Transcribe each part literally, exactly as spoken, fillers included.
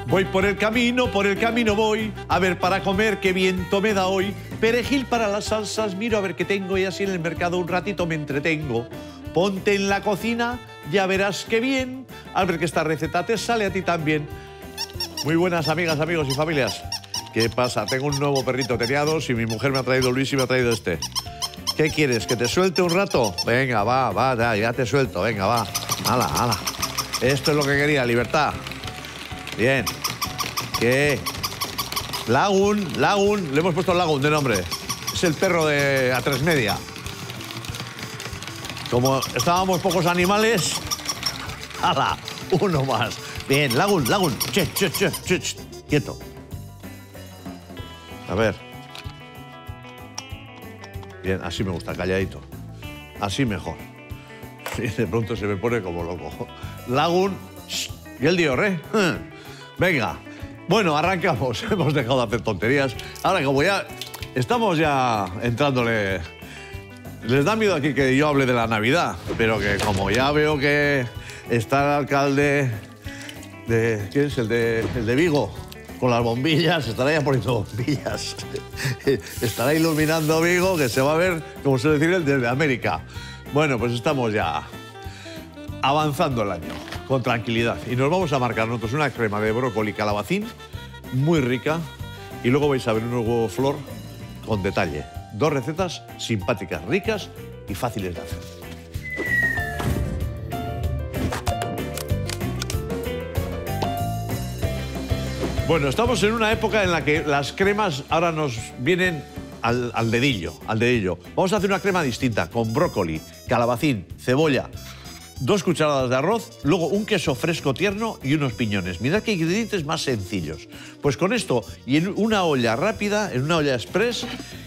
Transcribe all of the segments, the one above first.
Voy por el camino, por el camino voy, a ver para comer qué viento me da hoy. Perejil para las salsas, miro a ver qué tengo y así en el mercado un ratito me entretengo. Ponte en la cocina, ya verás qué bien, al ver que esta receta te sale a ti también. Muy buenas amigas, amigos y familias. ¿Qué pasa? Tengo un nuevo perrito, tenía dos y mi mujer me ha traído Luis y me ha traído este. ¿Qué quieres? ¿Que te suelte un rato? Venga, va, va, ya, ya te suelto, venga, va. Hala, hala. Esto es lo que quería, libertad. Bien. ¿Qué? Lagun, Lagun, le hemos puesto Lagun de nombre. Es el perro de A tres Media. Como estábamos pocos animales, ¡hala! Uno más. Bien, Lagun, Lagun. Che, che, che, che, che. Quieto. A ver. Bien, así me gusta, calladito. Así mejor. Y de pronto se me pone como loco. Lagun. Y el Dior, ¿eh? Venga. Bueno, arrancamos. Hemos dejado de hacer tonterías. Ahora, como ya estamos ya entrándole... Les da miedo aquí que yo hable de la Navidad, pero que como ya veo que está el alcalde de... ¿Quién es? El de, el de Vigo, con las bombillas. Estará ya poniendo bombillas. Estará iluminando Vigo, que se va a ver, como suele decir, el desde América. Bueno, pues estamos ya avanzando el año. Con tranquilidad. Y nos vamos a marcar nosotros una crema de brócoli calabacín muy rica. Y luego vais a ver un huevo flor con detalle. Dos recetas simpáticas, ricas y fáciles de hacer. Bueno, estamos en una época en la que las cremas ahora nos vienen al, al dedillo, al dedillo. Vamos a hacer una crema distinta con brócoli, calabacín, cebolla, dos cucharadas de arroz, luego un queso fresco tierno y unos piñones. Mirad qué ingredientes más sencillos. Pues con esto y en una olla rápida, en una olla express,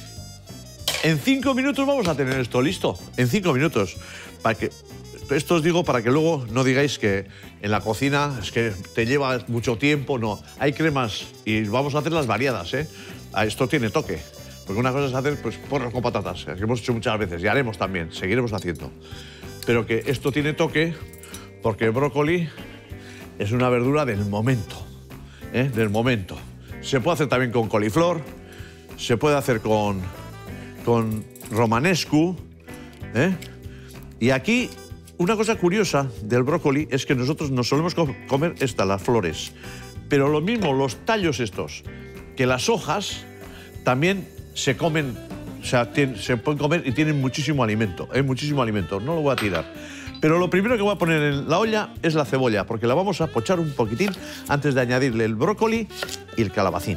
en cinco minutos vamos a tener esto listo. En cinco minutos. Para que, esto os digo para que luego no digáis que en la cocina es que te lleva mucho tiempo. No, hay cremas y vamos a hacerlas variadas, ¿eh? Esto tiene toque. Porque una cosa es hacer pues, porros con patatas, que hemos hecho muchas veces y haremos también, seguiremos haciendo. Pero que esto tiene toque porque el brócoli es una verdura del momento, ¿eh? Del momento. Se puede hacer también con coliflor, se puede hacer con, con romanescu, ¿eh? Y aquí una cosa curiosa del brócoli es que nosotros nos solemos comer estas, las flores. Pero lo mismo, los tallos estos, que las hojas también se comen. O sea, se pueden comer y tienen muchísimo alimento, ¿eh? Muchísimo alimento, no lo voy a tirar. Pero lo primero que voy a poner en la olla es la cebolla, porque la vamos a pochar un poquitín antes de añadirle el brócoli y el calabacín.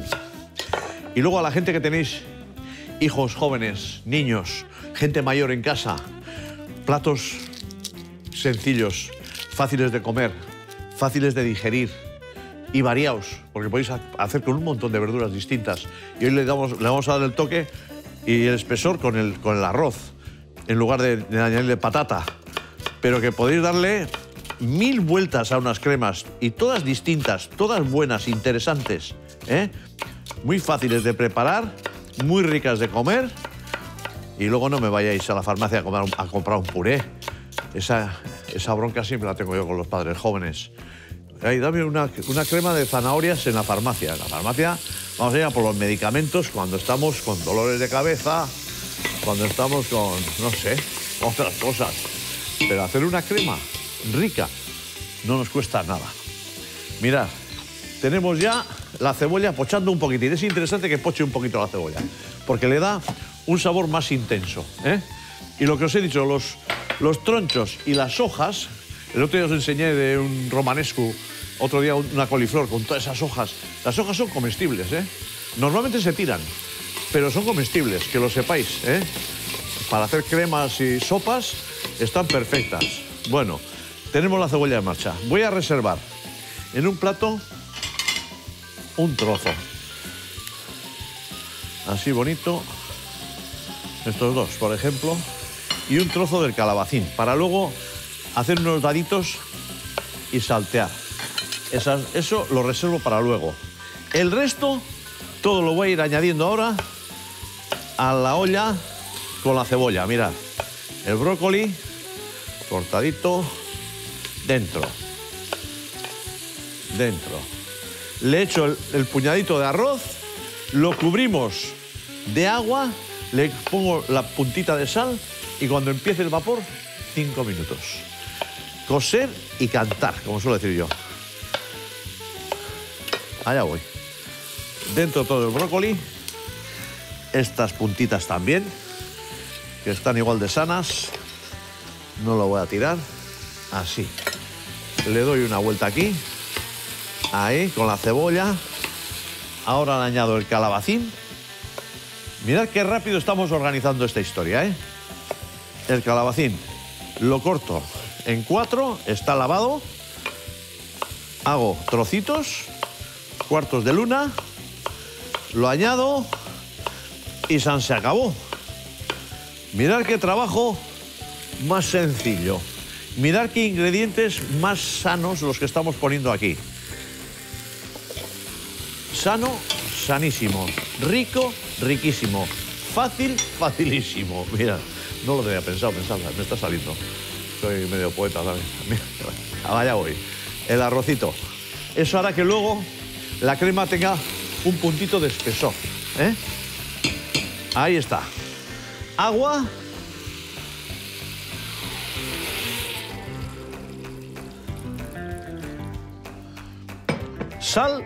Y luego a la gente que tenéis hijos jóvenes, niños, gente mayor en casa, platos sencillos, fáciles de comer, fáciles de digerir y variados, porque podéis hacer con un montón de verduras distintas. Y hoy le, damos, le vamos a dar el toque y el espesor con el, con el arroz, en lugar de, de añadirle patata. Pero que podéis darle mil vueltas a unas cremas, y todas distintas, todas buenas, interesantes, ¿eh? Muy fáciles de preparar, muy ricas de comer. Y luego no me vayáis a la farmacia a, comer, a comprar un puré. Esa, esa bronca siempre la tengo yo con los padres jóvenes. Ahí, dame una, una crema de zanahorias en la farmacia. En la farmacia vamos a ir a por los medicamentos cuando estamos con dolores de cabeza, cuando estamos con, no sé, otras cosas. Pero hacer una crema rica no nos cuesta nada. Mirad, tenemos ya la cebolla pochando un poquitín. Es interesante que poche un poquito la cebolla, porque le da un sabor más intenso, ¿eh? Y lo que os he dicho, los, los tronchos y las hojas. El otro día os enseñé de un romanescu, otro día una coliflor con todas esas hojas. Las hojas son comestibles, ¿eh? Normalmente se tiran, pero son comestibles, que lo sepáis, ¿eh? Para hacer cremas y sopas están perfectas. Bueno, tenemos la cebolla en marcha. Voy a reservar en un plato un trozo. Así bonito. Estos dos, por ejemplo. Y un trozo del calabacín, para luego hacer unos daditos y saltear. Esas, eso lo reservo para luego. El resto, todo lo voy a ir añadiendo ahora a la olla con la cebolla. Mirad, el brócoli cortadito dentro. Dentro. le echo el, el puñadito de arroz, lo cubrimos de agua, le pongo la puntita de sal y cuando empiece el vapor, cinco minutos. Coser y cantar, como suelo decir yo. Allá voy. Dentro todo el brócoli. Estas puntitas también, que están igual de sanas. No lo voy a tirar. Así. Le doy una vuelta aquí. Ahí, con la cebolla. Ahora le añado el calabacín. Mirad qué rápido estamos organizando esta historia, ¿eh? El calabacín lo corto en cuatro, está lavado. Hago trocitos, cuartos de luna. Lo añado y san se acabó. Mirad qué trabajo más sencillo. Mirad qué ingredientes más sanos los que estamos poniendo aquí. Sano, sanísimo. Rico, riquísimo. Fácil, facilísimo. Mirad, no lo tenía pensado, pensado, me está saliendo. Soy medio poeta también. Vaya voy. El arrocito. Eso hará que luego la crema tenga un puntito de espesor, ¿eh? Ahí está. Agua. Sal.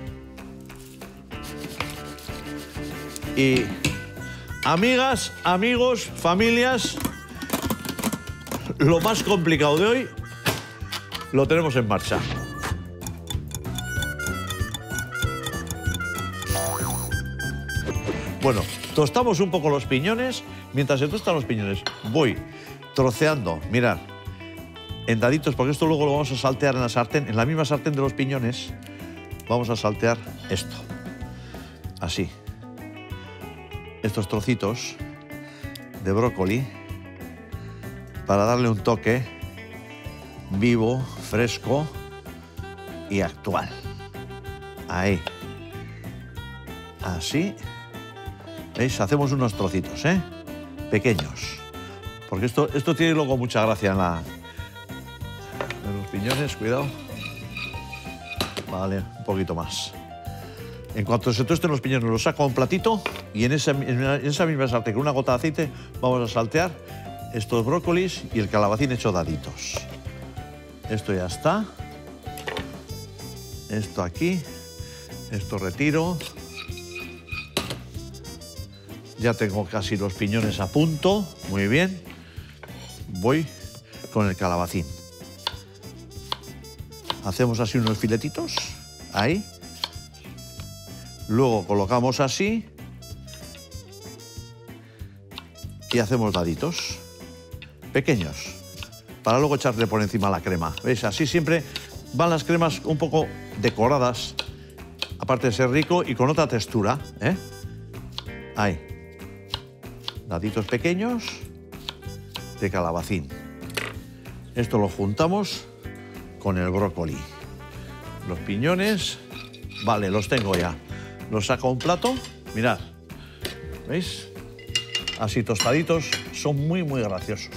Y amigas, amigos, familias, lo más complicado de hoy lo tenemos en marcha. Bueno, tostamos un poco los piñones. Mientras se tostan los piñones, voy troceando, mirad, en daditos, porque esto luego lo vamos a saltear en la sartén. En la misma sartén de los piñones vamos a saltear esto. Así. Estos trocitos de brócoli para darle un toque vivo, fresco y actual. Ahí. Así. ¿Veis? Hacemos unos trocitos, ¿eh? Pequeños. Porque esto, esto tiene luego mucha gracia en, la, en los piñones. Cuidado. Vale, un poquito más. En cuanto se tuesten los piñones, los saco a un platito y en esa, en esa misma sartén, con una gota de aceite, vamos a saltear estos brócolis y el calabacín hecho daditos. Esto ya está. Esto aquí. Esto retiro. Ya tengo casi los piñones a punto. Muy bien. Voy con el calabacín. Hacemos así unos filetitos. Ahí. Luego colocamos así. Y hacemos daditos. Pequeños. Para luego echarle por encima la crema. ¿Veis? Así siempre van las cremas un poco decoradas. Aparte de ser rico y con otra textura, ¿eh? Ahí. Daditos pequeños de calabacín. Esto lo juntamos con el brócoli. Los piñones, vale, los tengo ya. Los saco a un plato, mirad. ¿Veis? Así tostaditos, son muy, muy graciosos.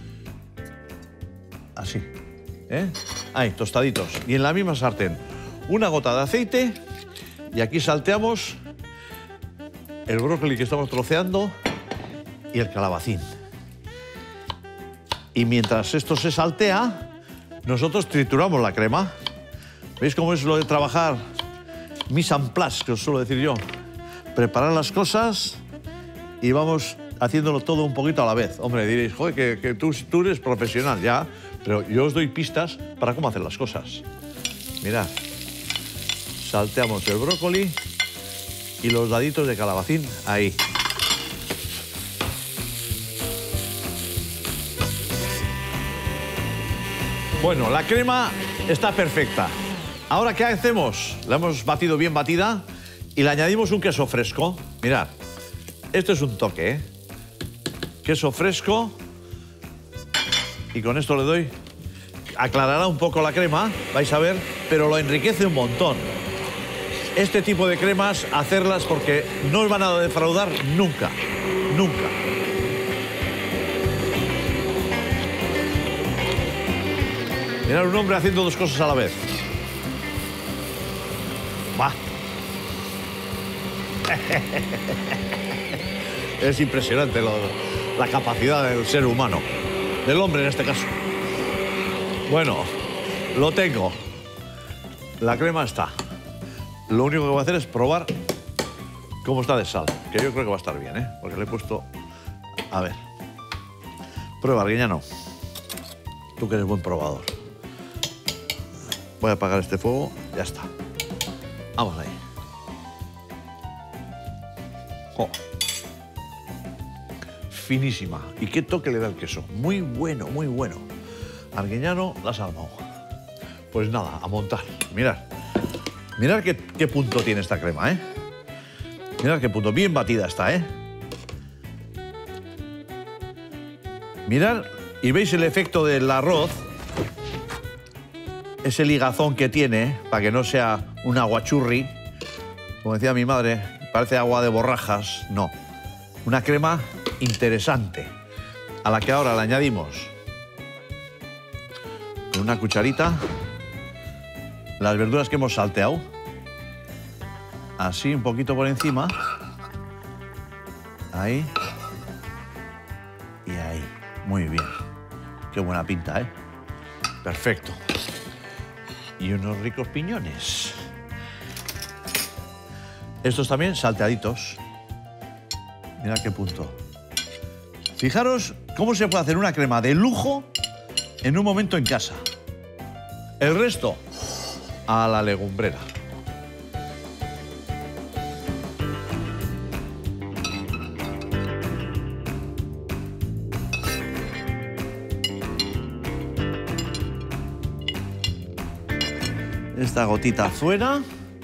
Así, ¿eh? Ahí, tostaditos. Y en la misma sartén, una gota de aceite y aquí salteamos el brócoli que estamos troceando y el calabacín. Y mientras esto se saltea, nosotros trituramos la crema. ¿Veis cómo es lo de trabajar mise en place, que os suelo decir yo? Preparar las cosas y vamos haciéndolo todo un poquito a la vez. Hombre, diréis, joder, que, que tú, tú eres profesional, ya, pero yo os doy pistas para cómo hacer las cosas. Mirad, salteamos el brócoli y los daditos de calabacín ahí. Bueno, la crema está perfecta. Ahora, ¿qué hacemos? La hemos batido bien batida y le añadimos un queso fresco. Mirad, esto es un toque, ¿eh? Queso fresco. Y con esto le doy... Aclarará un poco la crema, vais a ver, pero lo enriquece un montón. Este tipo de cremas, hacerlas porque no os van a defraudar nunca, nunca. Mirad, un hombre haciendo dos cosas a la vez. Va. Es impresionante lo, la capacidad del ser humano, del hombre en este caso. Bueno, lo tengo. La crema está. Lo único que voy a hacer es probar cómo está de sal, que yo creo que va a estar bien, ¿eh? Porque le he puesto... A ver. Prueba, Arguiñano. Tú que eres buen probador. Voy a apagar este fuego. Ya está. Vamos ahí. Oh. Finísima. ¿Y qué toque le da el queso? Muy bueno, muy bueno. Arguiñano, la has armado. Pues nada, a montar. Mirad. Mirad qué, qué punto tiene esta crema, ¿eh? Mirad qué punto. Bien batida está, ¿eh? Mirad y veis el efecto del arroz. Ese ligazón que tiene, para que no sea un aguachurri. Como decía mi madre, parece agua de borrajas. No. Una crema interesante, a la que ahora le añadimos con una cucharita las verduras que hemos salteado. Así, un poquito por encima. Ahí. Y ahí. Muy bien. Qué buena pinta, ¿eh? Perfecto. Y unos ricos piñones. Estos también salteaditos. Mira qué punto. Fijaros cómo se puede hacer una crema de lujo en un momento en casa. El resto a la legumbrera. Esta gotita fuera.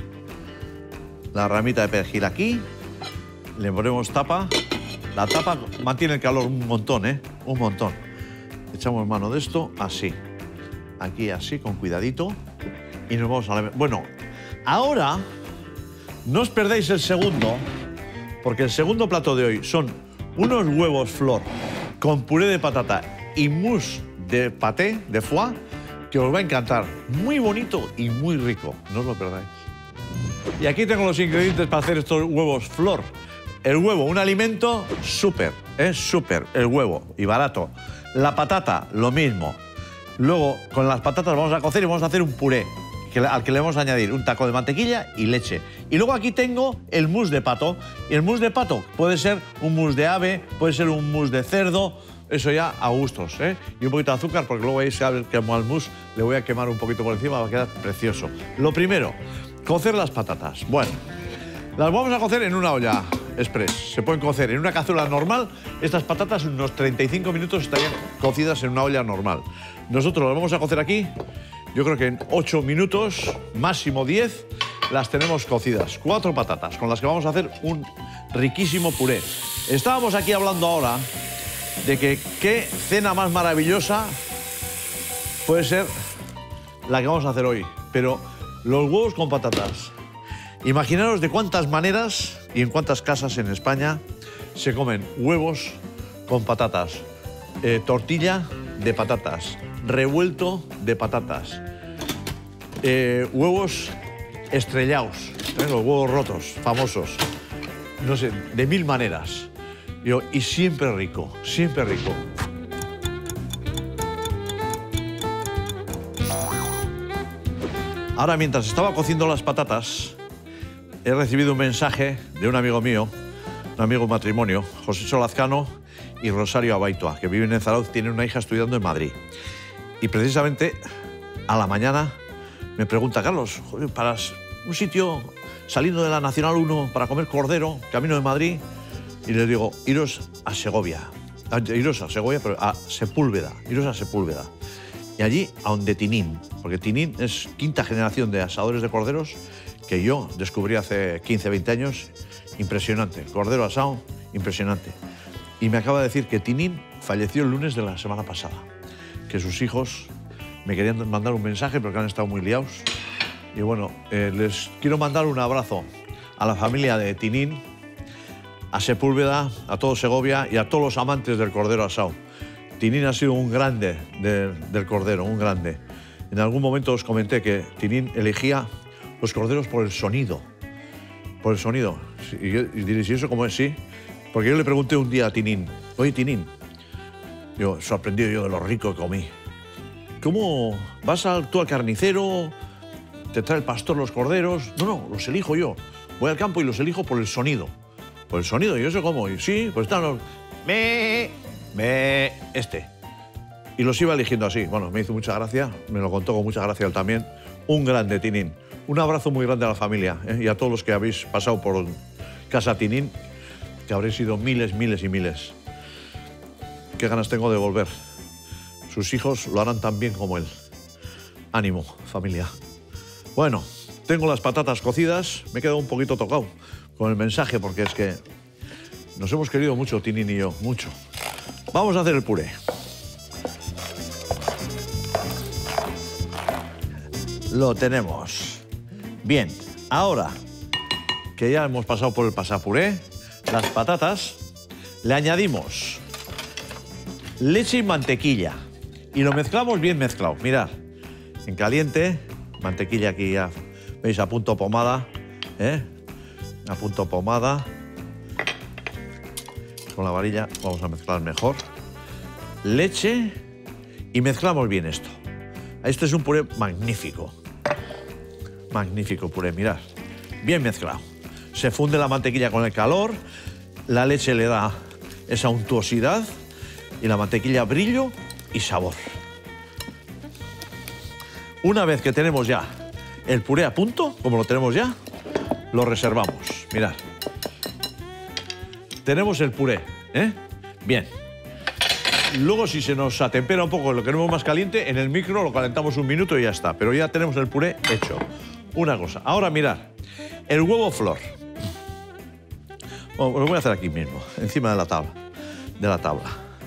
La ramita de perejil aquí. Le ponemos tapa. La tapa mantiene el calor un montón, ¿eh? Un montón. Echamos mano de esto, así. Aquí así, con cuidadito. Y nos vamos a la... Bueno, ahora no os perdáis el segundo, porque el segundo plato de hoy son unos huevos flor con puré de patata y mousse de paté, de foie, que os va a encantar. Muy bonito y muy rico. No os lo perdáis. Y aquí tengo los ingredientes para hacer estos huevos flor. El huevo, un alimento súper, es súper, el huevo, y barato. La patata, lo mismo. Luego, con las patatas vamos a cocer y vamos a hacer un puré, que, al que le vamos a añadir un taco de mantequilla y leche. Y luego aquí tengo el mousse de pato. Y el mousse de pato puede ser un mousse de ave, puede ser un mousse de cerdo, eso ya a gustos, ¿eh? Y un poquito de azúcar, porque luego ahí se abre que al mousse le voy a quemar un poquito por encima, va a quedar precioso. Lo primero, cocer las patatas. Bueno, las vamos a cocer en una olla express. Se pueden cocer en una cazuela normal. Estas patatas en unos treinta y cinco minutos estarían cocidas en una olla normal. Nosotros las vamos a cocer aquí, yo creo que en ocho minutos, máximo diez, las tenemos cocidas. Cuatro patatas con las que vamos a hacer un riquísimo puré. Estábamos aquí hablando ahora de que qué cena más maravillosa puede ser la que vamos a hacer hoy. Pero los huevos con patatas. Imaginaros de cuántas maneras y en cuántas casas en España se comen huevos con patatas. Eh, tortilla de patatas, revuelto de patatas, eh, huevos estrellados, ¿eh? Los huevos rotos, famosos. No sé, de mil maneras. Yo, y siempre rico, siempre rico. Ahora, mientras estaba cociendo las patatas, he recibido un mensaje de un amigo mío, un amigo matrimonio, José Solazcano y Rosario Abaitua, que viven en Zarauz, tienen una hija estudiando en Madrid. Y precisamente a la mañana me pregunta, Carlos, para un sitio saliendo de la Nacional uno para comer cordero, camino de Madrid, y les digo, iros a Segovia, iros a Segovia, pero a Sepúlveda, iros a Sepúlveda. Y allí, a donde Tinín, porque Tinín es quinta generación de asadores de corderos que yo descubrí hace quince, veinte años. Impresionante, cordero asado, impresionante. Y me acaba de decir que Tinín falleció el lunes de la semana pasada, que sus hijos me querían mandar un mensaje, pero que han estado muy liados. Y bueno, eh, les quiero mandar un abrazo a la familia de Tinín, a Sepúlveda, a todo Segovia y a todos los amantes del cordero asado. Tinín ha sido un grande de, del cordero, un grande. En algún momento os comenté que Tinín elegía los corderos por el sonido. Por el sonido. Y, yo, y diréis, ¿y eso cómo es? Sí. Porque yo le pregunté un día a Tinín, oye, Tinín, yo, sorprendido yo de lo rico que comí. ¿Cómo vas a, tú al carnicero, te trae el pastor los corderos? No, no, los elijo yo. Voy al campo y los elijo por el sonido. Por el sonido, ¿y eso cómo? Y sí, pues están los... Me, me, este. Y los iba eligiendo así. Bueno, me hizo mucha gracia, me lo contó con mucha gracia él también. Un grande, Tinín. Un abrazo muy grande a la familia, ¿eh? Y a todos los que habéis pasado por Casa Tinín, que habréis sido miles, miles y miles. Qué ganas tengo de volver. Sus hijos lo harán tan bien como él. Ánimo, familia. Bueno, tengo las patatas cocidas. Me he quedado un poquito tocado con el mensaje porque es que nos hemos querido mucho, Tinín y yo, mucho. Vamos a hacer el puré. Lo tenemos. Bien, ahora que ya hemos pasado por el pasapuré, las patatas, le añadimos leche y mantequilla y lo mezclamos bien mezclado. Mirad, en caliente, mantequilla aquí ya, veis, a punto pomada, ¿eh? A punto pomada. Con la varilla vamos a mezclar mejor. Leche y mezclamos bien esto. Este es un puré magnífico. Magnífico puré, mirad. Bien mezclado. Se funde la mantequilla con el calor, la leche le da esa untuosidad y la mantequilla brillo y sabor. Una vez que tenemos ya el puré a punto, como lo tenemos ya, lo reservamos. Mirad. Tenemos el puré, ¿eh? Bien. Luego, si se nos atempera un poco, lo queremos más caliente, en el micro lo calentamos un minuto y ya está. Pero ya tenemos el puré hecho. Una cosa. Ahora, mirad. El huevo flor. Bueno, lo voy a hacer aquí mismo, encima de la tabla. De la tabla.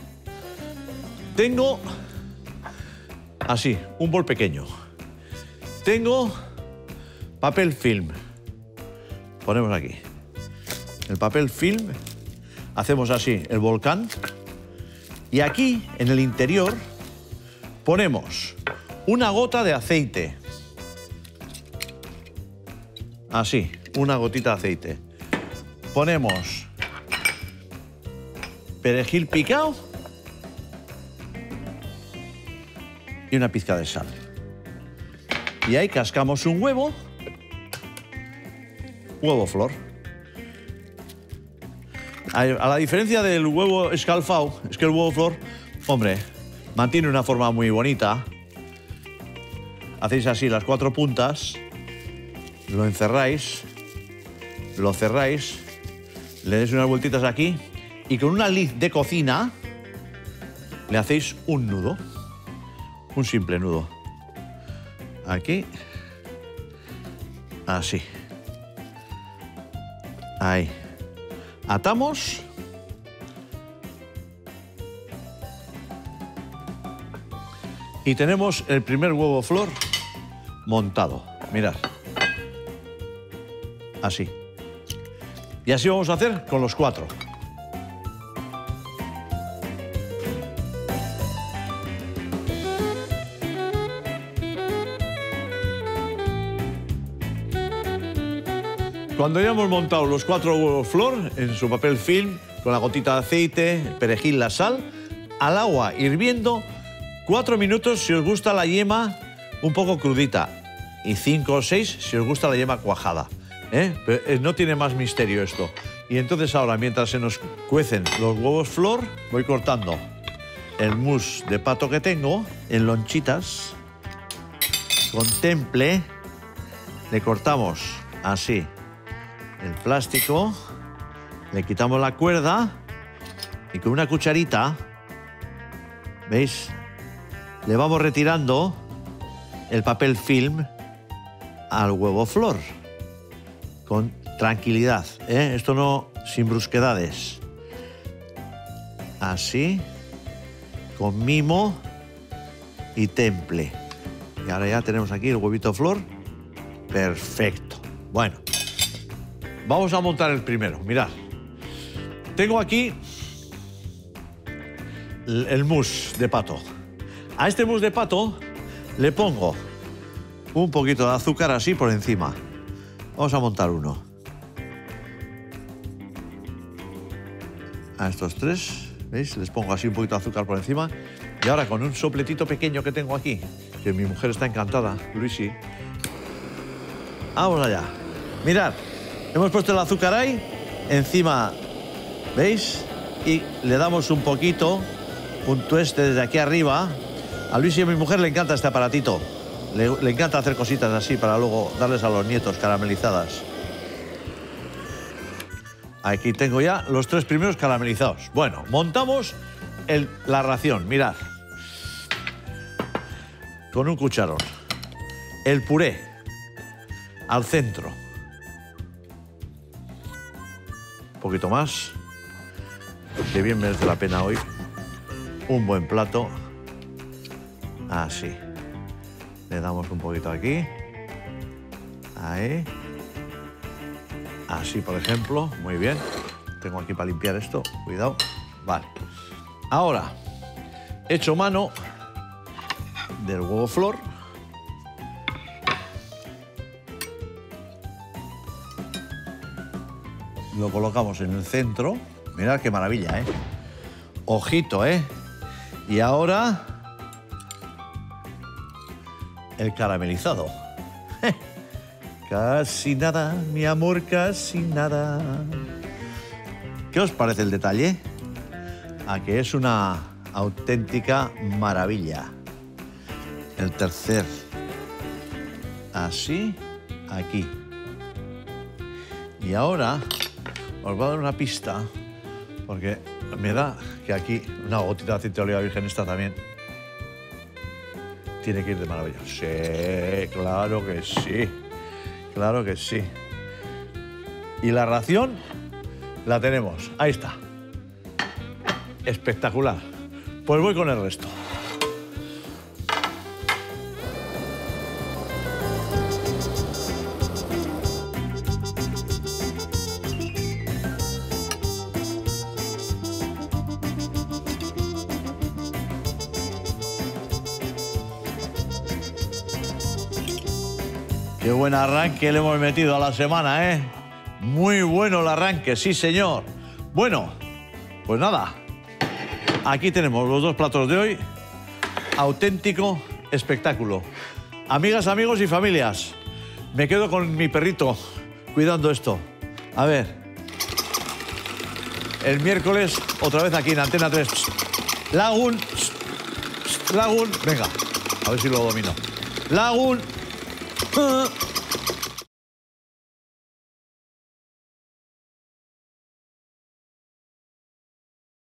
Tengo así, un bol pequeño. Tengo papel film. Ponemos aquí. El papel film. Hacemos así el volcán. Y aquí, en el interior, ponemos una gota de aceite. Así, una gotita de aceite. Ponemos perejil picado y una pizca de sal. Y ahí cascamos un huevo, huevo flor. A la diferencia del huevo escalfado, es que el huevo flor, hombre, mantiene una forma muy bonita. Hacéis así las cuatro puntas, lo encerráis, lo cerráis, le dais unas vueltitas aquí y con una liz de cocina le hacéis un nudo, un simple nudo. Aquí, así, ahí. Atamos y tenemos el primer huevo flor montado. Mirad. Así. Y así vamos a hacer con los cuatro. Cuando ya hemos montado los cuatro huevos flor en su papel film, con la gotita de aceite, el perejil, la sal, al agua hirviendo, cuatro minutos si os gusta la yema un poco crudita y cinco o seis si os gusta la yema cuajada. ¿eh? Pero no tiene más misterio esto. Y entonces ahora, mientras se nos cuecen los huevos flor, voy cortando el mousse de pato que tengo en lonchitas. Con temple le cortamos así el plástico, le quitamos la cuerda y con una cucharita, ¿veis? Le vamos retirando el papel film al huevo flor. Con tranquilidad, ¿eh? Esto no sin brusquedades. Así, con mimo y temple. Y ahora ya tenemos aquí el huevito flor. Perfecto. Bueno. Vamos a montar el primero, mirad. Tengo aquí el, el mousse de pato. A este mousse de pato le pongo un poquito de azúcar así por encima. Vamos a montar uno. A estos tres, ¿veis? Les pongo así un poquito de azúcar por encima. Y ahora con un sopletito pequeño que tengo aquí, que mi mujer está encantada, Luisi. Vamos allá. Mirad, hemos puesto el azúcar ahí, encima, ¿veis? Y le damos un poquito, un tueste desde aquí arriba. A Luis y a mi mujer le encanta este aparatito. Le, le encanta hacer cositas así para luego darles a los nietos caramelizadas. Aquí tengo ya los tres primeros caramelizados. Bueno, montamos el, la ración, mirad. Con un cucharón. El puré al centro. Un poquito más. Que bien merece la pena hoy. Un buen plato. Así. Le damos un poquito aquí. Ahí. Así, por ejemplo. Muy bien. Tengo aquí para limpiar esto. Cuidado. Vale. Ahora, hecho mano del huevo flor. Lo colocamos en el centro. Mirad qué maravilla, ¿eh? Ojito, ¿eh? Y ahora el caramelizado. Casi nada, mi amor, casi nada. ¿Qué os parece el detalle? A que es una auténtica maravilla. El tercer. Así, aquí. Y ahora os voy a dar una pista, porque me da que aquí una gotita de aceite de oliva virgen esta también tiene que ir de maravilla. Sí, claro que sí. Claro que sí. Y la ración la tenemos. Ahí está. Espectacular. Pues voy con el resto. Qué buen arranque le hemos metido a la semana, ¿eh? Muy bueno el arranque, sí, señor. Bueno, pues nada. Aquí tenemos los dos platos de hoy. Auténtico espectáculo. Amigas, amigos y familias, me quedo con mi perrito cuidando esto. A ver. El miércoles, otra vez aquí en Antena tres. Lagun. Lagun. Venga, a ver si lo domino. Lagun. Uh.